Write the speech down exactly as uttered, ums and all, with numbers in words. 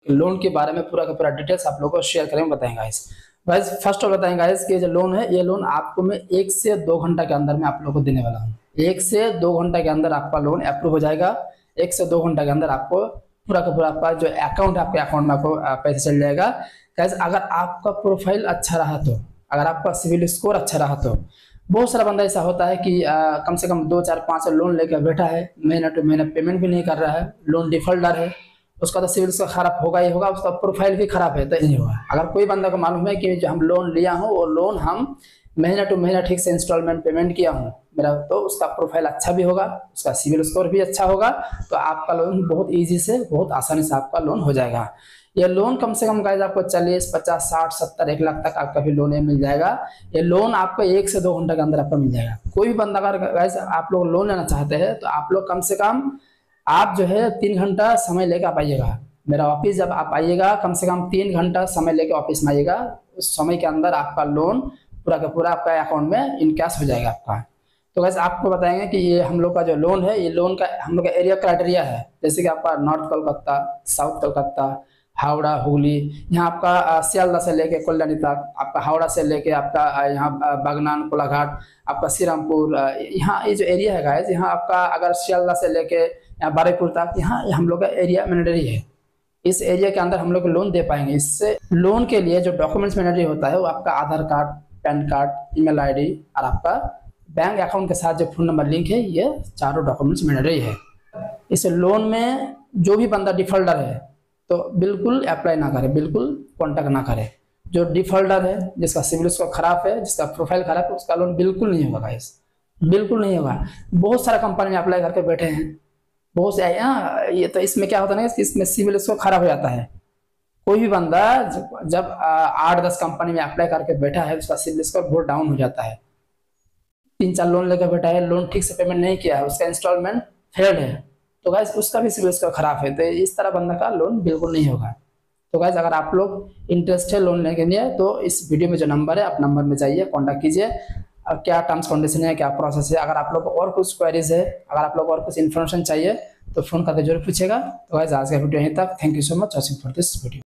Loan के बारे में पूरा का पूरा डिटेल्स आप लोगों को शेयर करेंगे, बताएंगे गाइस। गाइस फर्स्ट ऑफ बताएंगे गाइस कि जो लोन है, ये लोन आपको मैं एक से दो घंटा के अंदर में आप लोगों को देने वाला हूँ। एक से दो घंटा के अंदर आपका लोन अप्रूव हो जाएगा। एक से दो घंटा के अंदर आपको पूरा का पूरा आपका जो अकाउंट आपके अकाउंट में आपको पैसे चल जाएगा। गाइस अगर आपका प्रोफाइल अच्छा रहा तो, अगर आपका सिविल स्कोर अच्छा रहा तो, बहुत सारा बंदा ऐसा होता है कि आ, कम से कम दो चार पाँच लोन लेकर बैठा है, महीना टू महीना पेमेंट भी नहीं कर रहा है, लोन डिफॉल्टर है, उसका तो सिविल स्कोर खराब होगा ही होगा, उसका प्रोफाइल भी खराब है तो नहीं होगा। अगर कोई बंदा को मालूम है कि जो हम लोन लिया हूँ वो लोन हम महीना टू महीना ठीक से इंस्टॉलमेंट पेमेंट किया हूँ मेरा, तो उसका प्रोफाइल अच्छा भी होगा, उसका सिविल स्कोर भी अच्छा होगा, तो आपका लोन बहुत इजी से बहुत आसानी से आपका लोन हो जाएगा। ये लोन कम से कम गाइस आपको चालीस पचास साठ सत्तर एक लाख तक आपका भी लोन ये मिल जाएगा। ये लोन आपको एक से दो घंटे के अंदर आपको मिल जाएगा। कोई भी बंदा अगर गाइस आप लोग लोन लेना चाहते हैं तो आप लोग कम से कम आप जो है तीन घंटा समय लेकर आप आइएगा मेरा ऑफिस। जब आप आइएगा कम से कम तीन घंटा समय लेकर ऑफिस में आइएगा, उस समय के अंदर आपका लोन पूरा का पूरा आपका अकाउंट में इन कैश हो जाएगा आपका। तो वैसे आपको बताएंगे कि ये हम लोग का जो लोन है, ये लोन का हम लोग का एरिया क्राइटेरिया है, जैसे कि आपका नॉर्थ कोलकाता, साउथ कोलकाता, हावड़ा, हुगली, यहाँ आपका सियालदा से लेके कल्याणी तक, आपका हावड़ा से लेके आपका यहाँ बागनान, कोलाघाट, आपका श्रीरामपुर, यहाँ ये जो एरिया है गाइस, यहाँ आपका अगर सियालदा से लेके यहाँ बारीपुर तक, यहाँ हम लोग का एरिया मैंडेटरी है। इस एरिया के अंदर हम लोग लोन दे पाएंगे। इससे लोन के लिए जो डॉक्यूमेंट्स मैंडेटरी होता है वो आपका Aadhaar card, PAN card, email ID और आपका बैंक अकाउंट के साथ जो फोन नंबर लिंक है, ये चारों डॉक्यूमेंट्स मैंडेटरी है। इस लोन में जो भी बंदा डिफॉल्टर है तो बिल्कुल अप्लाई ना करे, बिल्कुल कॉन्टैक्ट ना करे। जो डिफॉल्टर है, जिसका सिविल स्कोर खराब है, जिसका प्रोफाइल खराब है, उसका लोन बिल्कुल नहीं होगा गाइस, बिल्कुल नहीं होगा। बहुत सारा कंपनी में अप्लाई करके बैठे हैं, बहुत से ये तो इसमें क्या होता है ना, इसमें सिविल स्कोर खराब हो जाता है। कोई भी बंदा जब आठ दस कंपनी में अप्लाई करके बैठा है, उसका सिविल स्कोर बहुत डाउन हो जाता है। तीन चार लोन लेकर बैठा है, लोन ठीक से पेमेंट नहीं किया है, उसका इंस्टॉलमेंट फेल्ड है, तो गाइस उसका भी सिविल स्कोर खराब है, तो इस तरह बंदा का लोन बिल्कुल नहीं होगा। तो गाइस अगर आप लोग इंटरेस्ट है लोन लेने के लिए तो इस वीडियो में जो नंबर है, आप नंबर में जाइए, कॉन्टैक्ट कीजिए। और क्या टर्म्स कंडीशन है, क्या प्रोसेस है, अगर आप लोग और कुछ क्वेरीज है, अगर आप लोग और कुछ इन्फॉर्मेशन चाहिए तो फोन करके जरूर पूछेगा। तो गाइस आज का वीडियो यहीं तक। Thank you so much watching for this video.